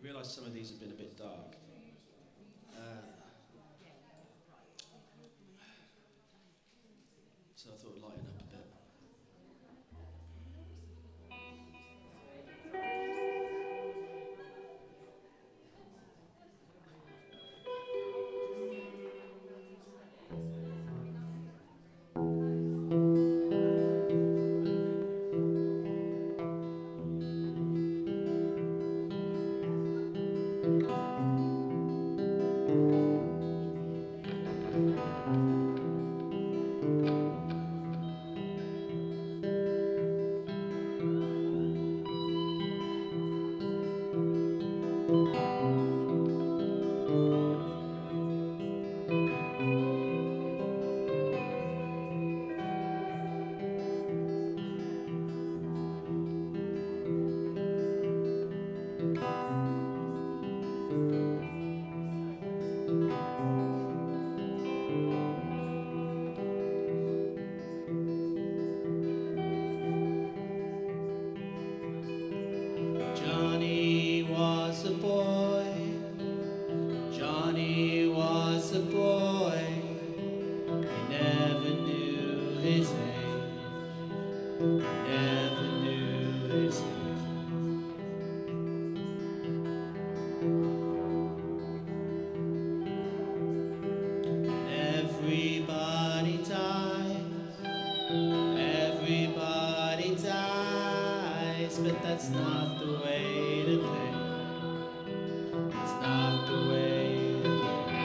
realised some of these have been a bit dark. So I thought I'd lighten up a bit. Johnny was a boy, Johnny was a boy, he never knew his age, never knew his age. Everybody dies, everybody dies, but that's not the way to think. It's not the way to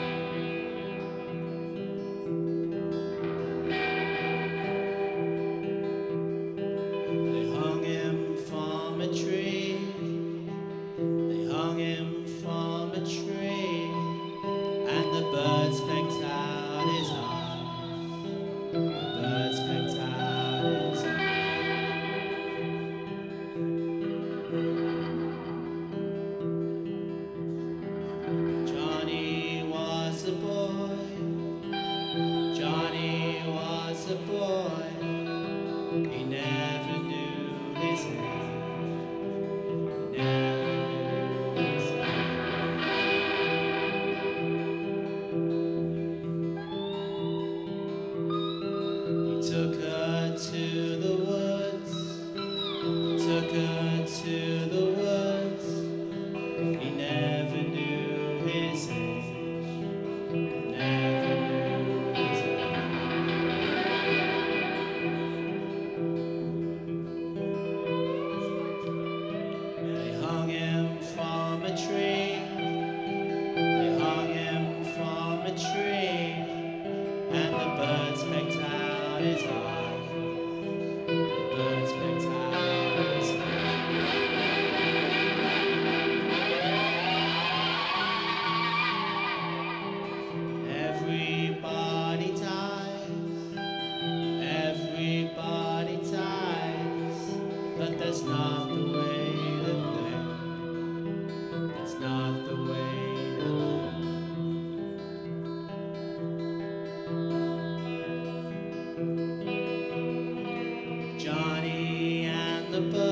think. They hung him from a tree. They hung him from a tree, and the birds pecked out his eyes. The birds pecked out his eyes. Johnny was a boy, Johnny was a boy, he never knew his age, never knew his age. He took her to the woods, took her to the woods, he never knew his age, never knew his age. They hung him from a tree, they hung him from a tree, and the birds pecked out his eyes, the birds pecked out his eyes. Everybody dies, everybody dies, but that's not the way to think. That's not the way to think. Johnny and the birds.